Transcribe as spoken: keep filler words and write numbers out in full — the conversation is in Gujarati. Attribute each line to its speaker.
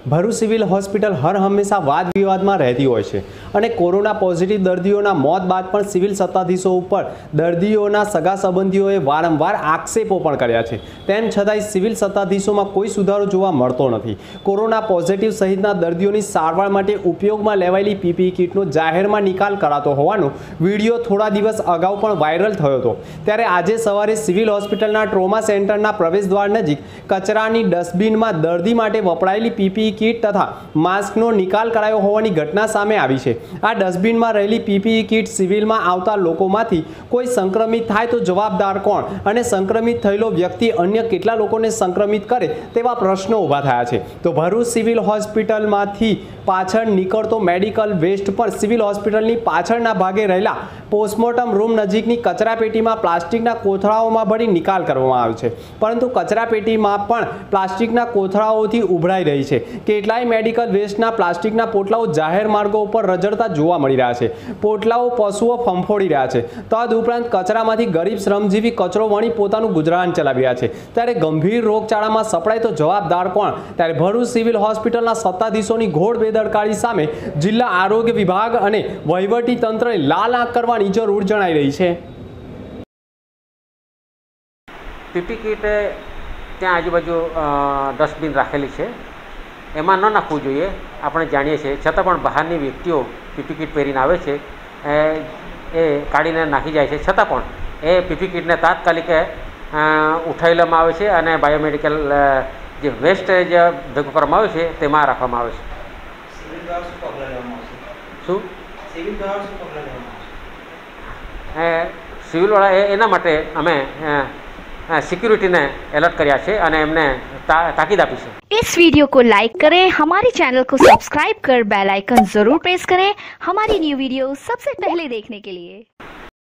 Speaker 1: ભરૂચ સિવિલ હોસ્પિટલ હર હંમેશા વાદ વિવાદમાં રહેતી હોય છે અને કોરોના પોઝિટિવ દર્દીઓના મોત બાદ પણ સિવિલ સત્તાધીશો ઉપર દર્દીઓના સગા સંબંધીઓએ વારંવાર આક્ષેપો પણ કર્યા છે। તેમ છતાંય સિવિલ સત્તાધીશોમાં કોઈ સુધારો જોવા મળતો નથી। કોરોના પોઝિટિવ સહિતના દર્દીઓની સારવાર માટે ઉપયોગમાં લેવાયેલી પીપીઈ કિટનો જાહેરમાં નિકાલ કરાતો હોવાનો વિડીયો થોડા દિવસ અગાઉ પણ વાયરલ થયો હતો। ત્યારે આજે સવારે સિવિલ હોસ્પિટલના ટ્રોમા સેન્ટરના પ્રવેશદ્વાર નજીક કચરાની ડસ્ટબિનમાં દર્દી માટે વપરાયેલી પીપીઈ किट तथा मास्कनो निकाल करायो होवानी घटना सामे आवी छे। आ डस्टबिन में रहेली पीपीई किट सिविल में आवता लोकोमांथी कोई संक्रमित थाय तो जवाबदार कोण अने संक्रमित थयेलो व्यक्ति अन्य केटला लोकोने संक्रमित करे तेवा प्रश्नो उभा थया छे। तो भरूच सिविल होस्पिटल मांथी पाछळ निकळतो मेडिकल वेस्ट पर सिविल होस्पिटलनी पाछळना भागे रहेला पोस्टमोर्टम रूम नजीकनी कचरापेटीमां प्लास्टिकना कोथळाओमां भरी निकाल करवामां आव्यो छे, परंतु कचरापेटीमां पण प्लास्टिकना कोथळाओथी उभराई रही छे। કેટલાય મેડિકલ વેસ્ટના પ્લાસ્ટિકના પોટલાઓ જાહેર માર્ગો ઉપર રજડતા જોવા મળી રહ્યા છે। પોટલાઓ પશુઓ ફંફોડી રહ્યા છે। તદ ઉપરાંત કચરામાંથી ગરીબ શ્રમજીવી કચરો વણી પોતાનું ગુજરાન ચલાવી રહ્યા છે। ત્યારે ગંભીર રોગચાળામાં સપડાય તો જવાબદાર કોણ? ત્યારે ભરૂચ સિવિલ હોસ્પિટલના સત્તાધીશોની ઘોર બેદરકારી સામે જિલ્લા આરોગ્ય વિભાગ અને વહીવટી તંત્રને લાલ આંખ કરવાની જરૂર જણાઈ રહી છે।
Speaker 2: પીપી કિટ ત્યાં આજુબાજુ ડસ્ટબિન રાખેલી છે, એમાં ન નાખવું જોઈએ આપણે જાણીએ છીએ, છતાં પણ બહારની વ્યક્તિઓ પીપી કિટ પહેરીને આવે છે એ એ કાઢીને નાખી જાય છે, છતાં પણ એ પીપી કિટને તાત્કાલિક ઉઠાવી લેવામાં આવે છે અને બાયોમેડિકલ જે વેસ્ટ જે ભેગું કરવામાં આવે છે તેમાં રાખવામાં આવે છે। શું સિવિલવાળા એના માટે અમે सिक्योरिटी ने अलर्ट कर्या छे अने एमने ता, ताकीद आपी छे।
Speaker 3: इस वीडियो को लाइक करें, हमारे चैनल को सब्सक्राइब कर बेल आइकन जरूर प्रेस करें हमारी न्यू वीडियो सबसे पहले देखने के लिए।